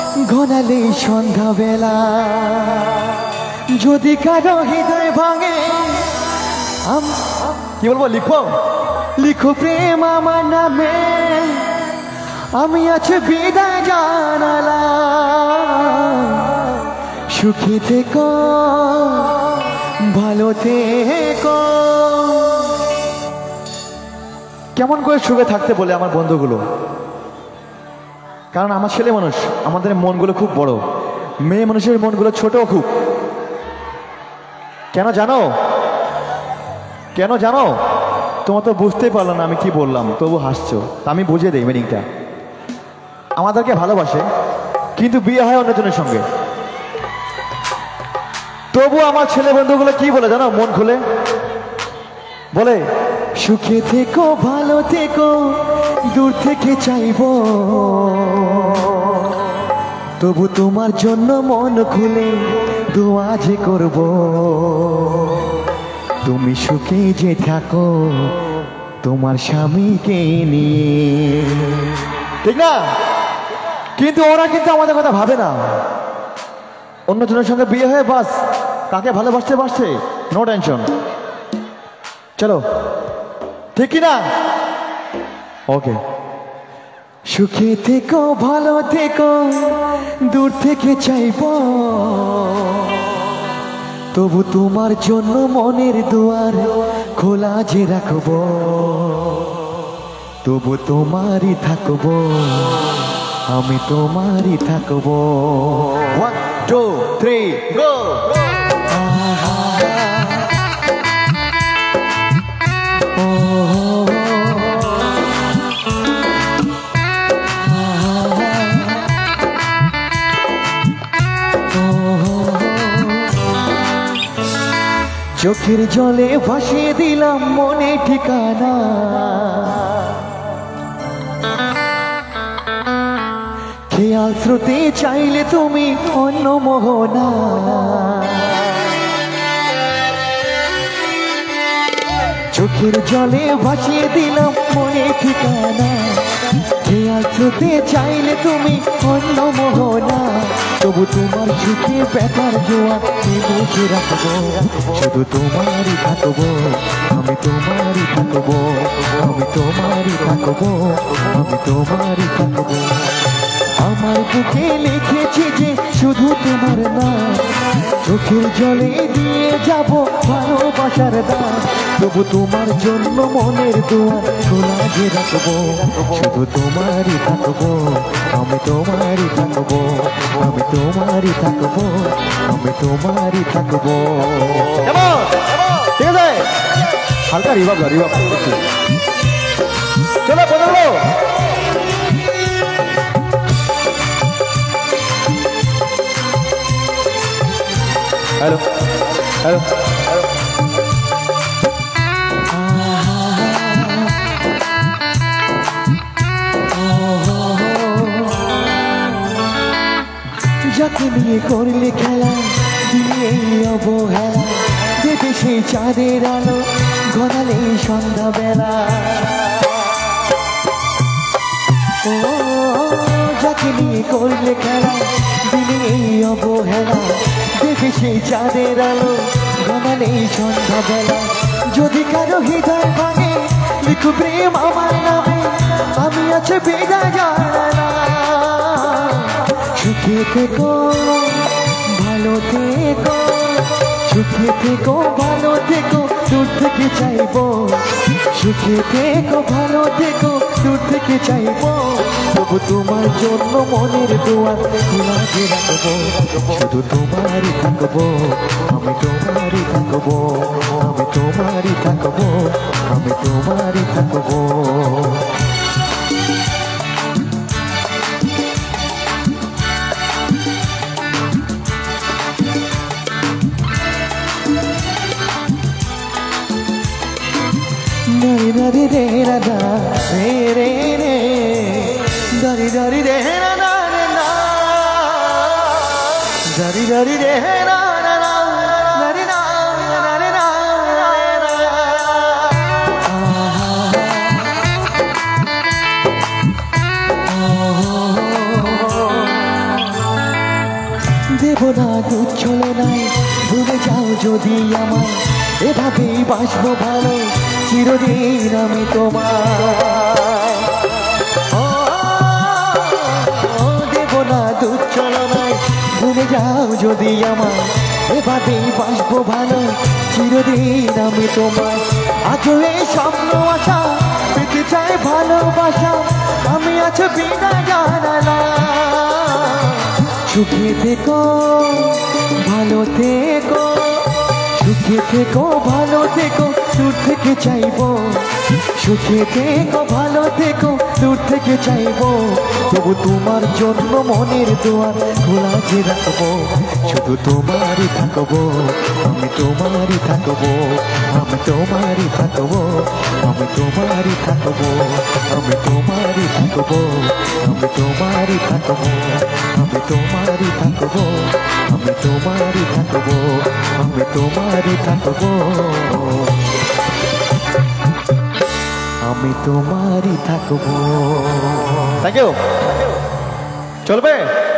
ঘনালে সন্ধ্যাবেলা যদি কারো হৃদয় ভাঙে কি বলবো লিখো লিখো প্রেম আমার নামে আমি আছে বিদায় জানালাম সুখী থেকো ভালো থেকো। কেমন করে সুখে থাকতে বলে আমার বন্ধুগুলো, কারণ আমার ছেলে মানুষ, আমাদের মনগুলো খুব বড়, মেয়ে মানুষের মনগুলো ছোট খুব। কেন জানো? কেন জানো? তোমার তো বুঝতেই পারলো না আমি কি বললাম, তবু হাসছো। আমি বুঝিয়ে দেই মিনিংটা। আমাদেরকে ভালোবাসে কিন্তু বিয়ে হয় অন্যজনের সঙ্গে, তবু আমার ছেলে বন্ধুগুলো কি বলে জানো? মন খুলে বলে সুখে থেকো ভালো থেকো দূর থেকে চাইবো, তবু তোমার জন্য মন খুলে দোয়া যে করব। তুমি সুখে যে থাকো তোমার স্বামীকে নিয়ে, ঠিক না? কিন্তু ওরা কিন্তু আমাদের কথা ভাবে না। অন্যজনের সঙ্গে বিয়ে হয়ে বাস তাকে ভালোবাসতে বাসছে, নো টেনশন, চলো, ঠিক কি না? ওকে। সুখে থেকো ভালো থেকো দূর থেকে চাইবো, তবু তোমার জন্য মনের দুয়ার খোলা যে রাখবো, তবু তোমারই থাকবো, আমি তোমারই থাকবো। 1 2 3 গো। চোখের জলে ভাসিয়ে দিলাম মনে ঠিকানা, খেয়াল স্রোতে চাইলে তুমি অন্য মোহনা। চোখের জলে ভাসিয়ে দিলাম মনে ঠিকানা, খেয়াল স্রোতে চাইলে তুমি অন্য মোহনা, তবু তোমার সুখে ব্যথার জোয়ার বুঝে রাখবো, শুধু তোমারই থাকবো, আমি তোমারই থাকবো, আমি তোমারই থাকবো, আমি তোমারই থাকবো। আমার বুকে লিখেছি যে শুধু তোমার নাম, চোখের জলে দিয়ে যাব ভালোবাসার দাম, তবু তোমার জন্য মনের দুয়ার খোলা যে রাখবো, শুধু তোমারই থাকবো, আমি তোমারই থাকবো, আমি তোমারই থাকবো, আমি তোমারই থাকবো। ঠিক আছে, হালকা রিভাব রিভাব চলো বলো। হ্যালো হ্যালো যাকে নিয়ে করলে খেলা দিয়ে অবহেলা, দেবে সেই চাঁদের আলো ঘনালে সন্ধ্যাবেলা। ও যাকে নিয়ে করলে খেলা দিলে অবহেলা, দেবে সেই চাঁদের আলো ঘনালে সন্ধ্যাবেলা। যদি কারো হৃদয় ভাঙে লিখো প্রেম আমার নামে, আমি আছে বিদায় জানালাম। সুখে থেকো ভালো থেকো, সুখে থেকো ভালো থেকো দূর থেকে চাইবো, সুখে থেকো ভালো থেকো দূর থেকে চাইবো, তবু তোমার জন্য মনের দুয়ার খোলা যে রাখবো, শুধু তোমারই থাকবো, আমি তোমারই থাকবো, আমি তোমারই থাকবো, আমি তোমারই থাকবো। Dari dari re ra da re re re, dari dari re ra na re na, dari dari re ra na na, dari na na re na re na. দেব না দুচ্ছলনায়, ভুলে যাও যদি আমায়, এভাবেই বাসবো ভালো চিরদিন আমি তোমায়। দেব না দুচ্ছলনায়, ভুলে যাও যদি আমায়, এভাবেই বাসবো ভালো চিরদিন আমি তোমায়। আজও এই স্বপ্ন আশা পেতে চাই ভালোবাসা, আমি আছো বিনা জানালা। সুখে থেকো ভালো থেকো, সুখে থেকো ভালো থেকো, দূর থেকে চাইবো। সুখে থেকো ভালো থেকো, দূর থেকে চাইবো। তবু তোমার জন্য মনের দুয়ার খোলা যে রাখবো, শুধু তোমারই থাকবো, আমি তোমারই থাকবো, আমি তোমারই থাকবো, আমি তোমারই থাকবো, আমি তোমারই থাকবো, আমি তোমারই থাকবো, আমি তোমারই থাকবো, আমি তোমারই থাকবো, আমি তোমারই থাকবো, আমি তোমারই থাকবো। Thank you. চলবে।